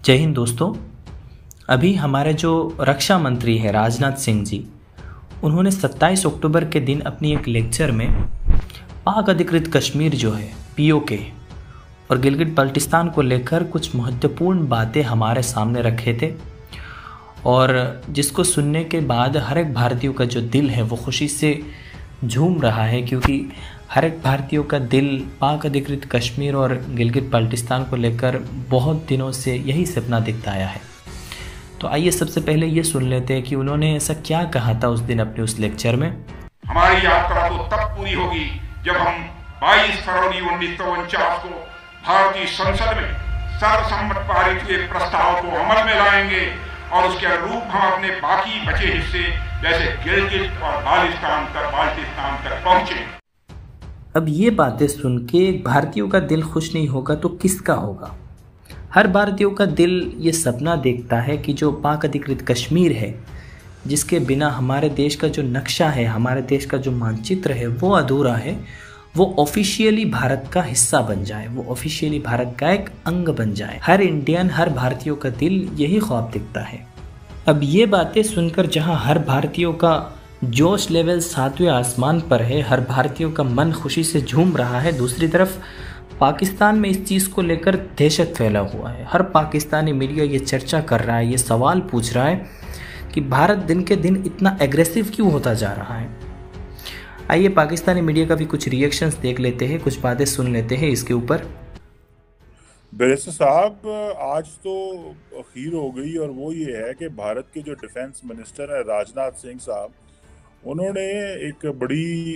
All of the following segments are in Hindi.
जय हिंद दोस्तों। अभी हमारे जो रक्षा मंत्री है राजनाथ सिंह जी, उन्होंने 27 अक्टूबर के दिन अपनी एक लेक्चर में पाक अधिकृत कश्मीर जो है पीओके और गिलगित बाल्टिस्तान को लेकर कुछ महत्वपूर्ण बातें हमारे सामने रखे थे और जिसको सुनने के बाद हर एक भारतीयों का जो दिल है वो खुशी से झूम रहा है, क्योंकि हर एक भारतीयों का दिल पाक अधिकृत कश्मीर और गिलगित बाल्टिस्तान को लेकर बहुत दिनों से यही सपना दिखता आया है। तो आइए सबसे पहले ये सुन लेते हैं कि उन्होंने ऐसा क्या कहा था उस दिन अपने उस लेक्चर में। हमारी यात्रा तो तब पूरी होगी जब हम 22 फरवरी 1949 को भारतीय संसद में सर्वसम्मत पारित हुए प्रस्ताव को अमल में लाएंगे और उसके अनुरूप हम अपने बाकी बचे हिस्से जैसे गिलगित और बाल्टिस्तान तक पहुंचे। अब ये बातें सुन के भारतीयों का दिल खुश नहीं होगा तो किसका होगा? हर भारतीयों का दिल ये सपना देखता है कि जो पाक अधिकृत कश्मीर है, जिसके बिना हमारे देश का जो नक्शा है, हमारे देश का जो मानचित्र है वो अधूरा है, वो ऑफिशियली भारत का हिस्सा बन जाए, वो ऑफिशियली भारत का एक अंग बन जाए। हर इंडियन, हर भारतीयों का दिल यही ख्वाब दिखता है। अब ये बातें सुनकर जहाँ हर भारतीयों का जोश लेवल 7वें आसमान पर है, हर भारतीयों का मन खुशी से झूम रहा है, दूसरी तरफ पाकिस्तान में इस चीज़ को लेकर दहशत फैला हुआ है। हर पाकिस्तानी मीडिया ये चर्चा कर रहा है, ये सवाल पूछ रहा है कि भारत दिन के दिन इतना एग्रेसिव क्यों होता जा रहा है। आइए पाकिस्तानी मीडिया का भी कुछ रिएक्शंस देख लेते हैं, कुछ बातें सुन लेते हैं इसके ऊपर। बैरिस्टर साहब, आज तो अखीर हो गई और वो ये है कि भारत के जो डिफेंस मिनिस्टर है राजनाथ सिंह साहब, उन्होंने एक बड़ी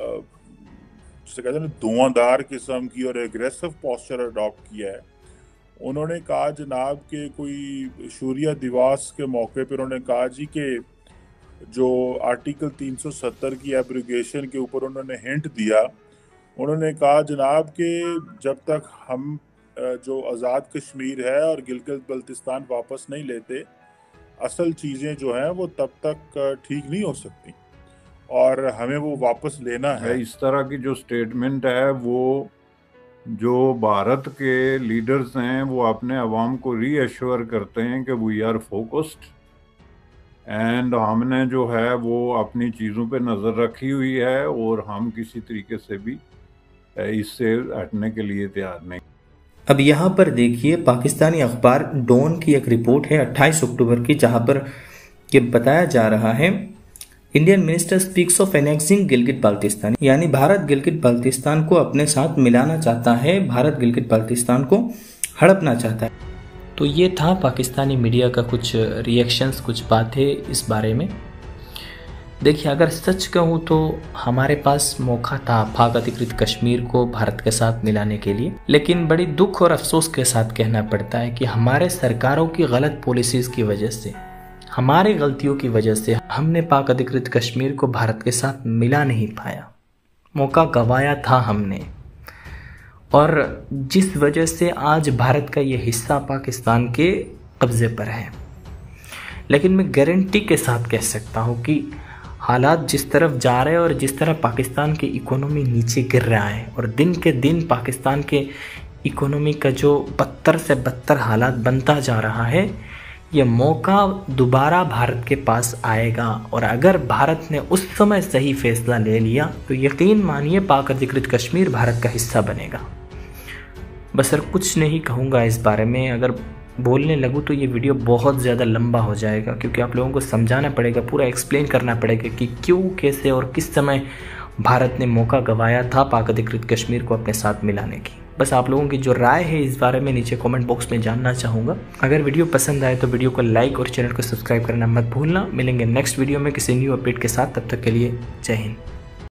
जिसे कहते हैं धुआंधार किस्म की और एग्रेसिव पोस्चर अडॉप्ट किया है। उन्होंने कहा जनाब के कोई शूरिया दिवस के मौके पर उन्होंने कहा जी कि जो आर्टिकल 370 की एब्रिगेशन के ऊपर उन्होंने हिंट दिया। उन्होंने कहा जनाब के जब तक हम जो आज़ाद कश्मीर है और गिलगित बाल्टिस्तान वापस नहीं लेते, असल चीज़ें जो हैं वो तब तक ठीक नहीं हो सकती और हमें वो वापस लेना है। इस तरह की जो स्टेटमेंट है वो जो भारत के लीडर्स हैं वो अपने अवाम को रीअश्योर करते हैं कि वी आर फोकस्ड एंड हमने जो है वो अपनी चीज़ों पे नज़र रखी हुई है और हम किसी तरीके से भी इससे हटने के लिए तैयार नहीं। अब यहाँ पर देखिए, पाकिस्तानी अखबार डॉन की एक रिपोर्ट है 28 अक्टूबर की, जहाँ पर ये बताया जा रहा है Indian minister speaks of annexing Gilgit Baltistan, यानी भारत गिलगित बाल्टिस्तान को अपने साथ मिलाना चाहता है, भारत गिलगित बाल्टिस्तान को हड़पना चाहता है। तो ये था पाकिस्तानी मीडिया का कुछ रिएक्शंस, कुछ बातें इस बारे में। देखिए, अगर सच कहूँ तो हमारे पास मौका था पाक अधिकृत कश्मीर को भारत के साथ मिलाने के लिए, लेकिन बड़ी दुख और अफसोस के साथ कहना पड़ता है कि हमारे सरकारों की गलत पॉलिसीज़ की वजह से, हमारी गलतियों की वजह से हमने पाक अधिकृत कश्मीर को भारत के साथ मिला नहीं पाया। मौका गंवाया था हमने, और जिस वजह से आज भारत का ये हिस्सा पाकिस्तान के कब्ज़े पर है। लेकिन मैं गारंटी के साथ कह सकता हूँ कि हालात जिस तरफ जा रहे हैं और जिस तरह पाकिस्तान की इकोनॉमी नीचे गिर रहा है और दिन के दिन पाकिस्तान के इकोनॉमी का जो बदतर से बदतर हालात बनता जा रहा है, ये मौका दोबारा भारत के पास आएगा। और अगर भारत ने उस समय सही फैसला ले लिया तो यकीन मानिए पाक अधिकृत कश्मीर भारत का हिस्सा बनेगा। बस सर कुछ नहीं कहूँगा इस बारे में, अगर बोलने लगूँ तो ये वीडियो बहुत ज़्यादा लंबा हो जाएगा, क्योंकि आप लोगों को समझाना पड़ेगा, पूरा एक्सप्लेन करना पड़ेगा कि क्यों, कैसे और किस समय भारत ने मौका गंवाया था पाक अधिकृत कश्मीर को अपने साथ मिलाने की। बस आप लोगों की जो राय है इस बारे में नीचे कमेंट बॉक्स में जानना चाहूँगा। अगर वीडियो पसंद आए तो वीडियो को लाइक और चैनल को सब्सक्राइब करना मत भूलना। मिलेंगे नेक्स्ट वीडियो में किसी न्यू अपडेट के साथ, तब तक के लिए जय हिंद।